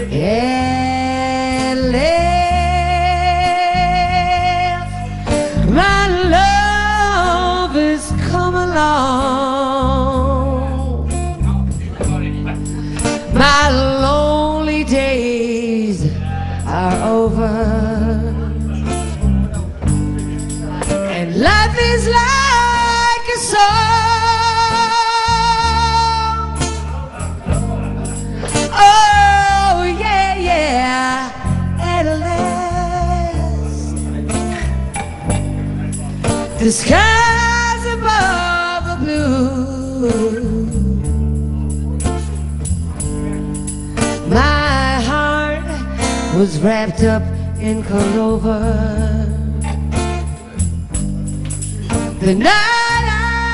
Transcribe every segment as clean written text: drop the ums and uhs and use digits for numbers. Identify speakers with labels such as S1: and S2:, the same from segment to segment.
S1: and left. My love is come along. My lonely days are over, and life is like a song. Oh yeah, yeah, at last the skies above the blue. My heart was wrapped up in clover. The night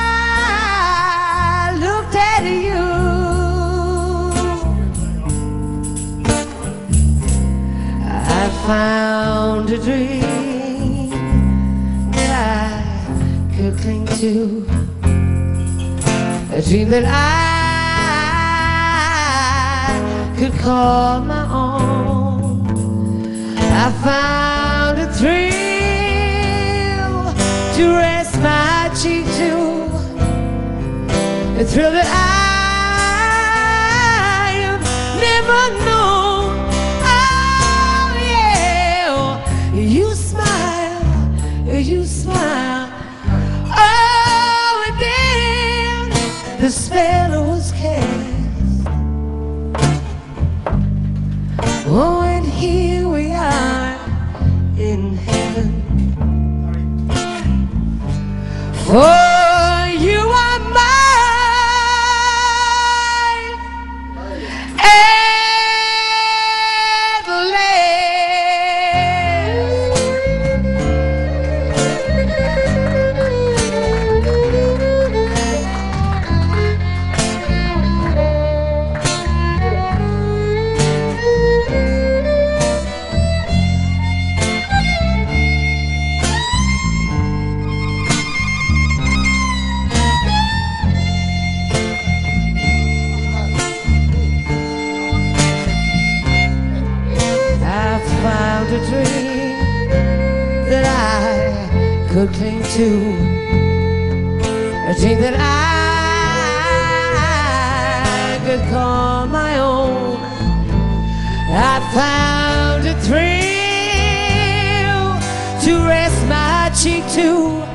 S1: I looked at you, I found a dream that I could cling to, a dream that I could call my own. I found a thrill to rest my cheek to, a thrill that I have never known. Oh yeah, you smile, you smile. Oh, and then the spell was cast. Oh, and here we are in heaven. For you are mine at last. A dream that I could cling to, a dream that I could call my own. I found a thrill to rest my cheek to,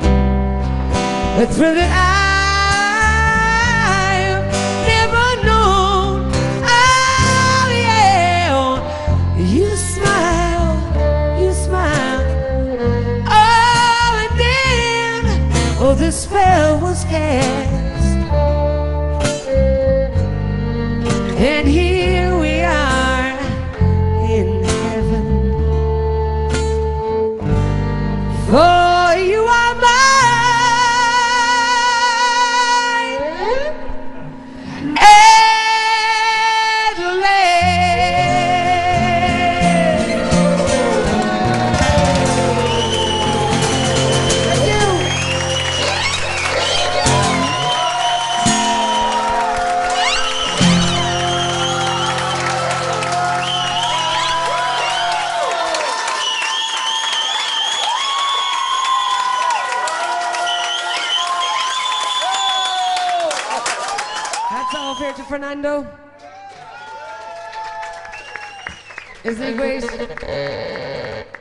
S1: a thrill that I've never known. Oh yeah, you smile, you smile. Oh, and then, oh, the spell was cast, and here we are in heaven. For you are mine at last. Thank you. That's all fair to Fernando. Is he great?